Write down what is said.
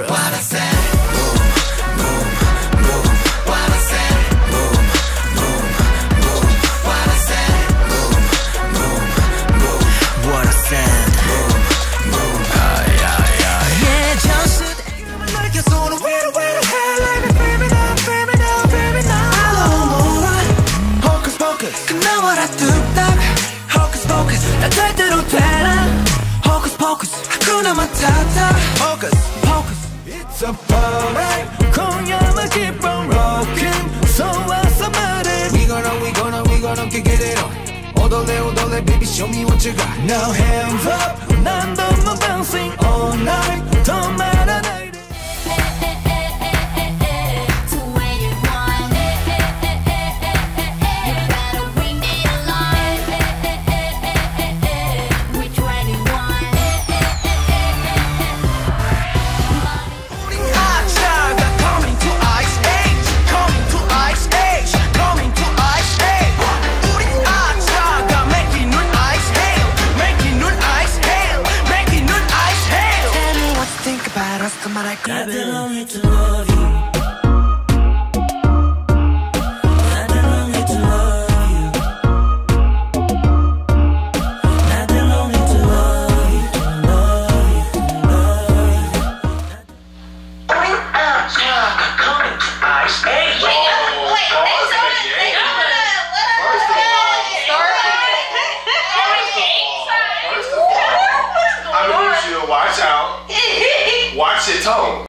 What I said. Boom, boom, boom. What I said. Boom, boom, boom. What I said. Boom, boom, boom. What I said. Boom, boom. Yeah, just like your soul. Where like me, baby now, baby now, baby now. I don't know what. Hocus pocus. 그나와라 뚝딱. Hocus pocus. 나 절대로 되나. Hocus pocus. 하쿠나 마타타. Hocus pocus. It's a party. 공연을 keep on rocking. So what's the matter? We gonna get it on. Odole, baby, show me what you got. Now hands up. 난 너무 bouncing all night. Don't matter night. I belong here to love you. I belong here to love you. I belong here to love you, love you, love you. Coming to ice age. I need you to watch out. Watch your tone.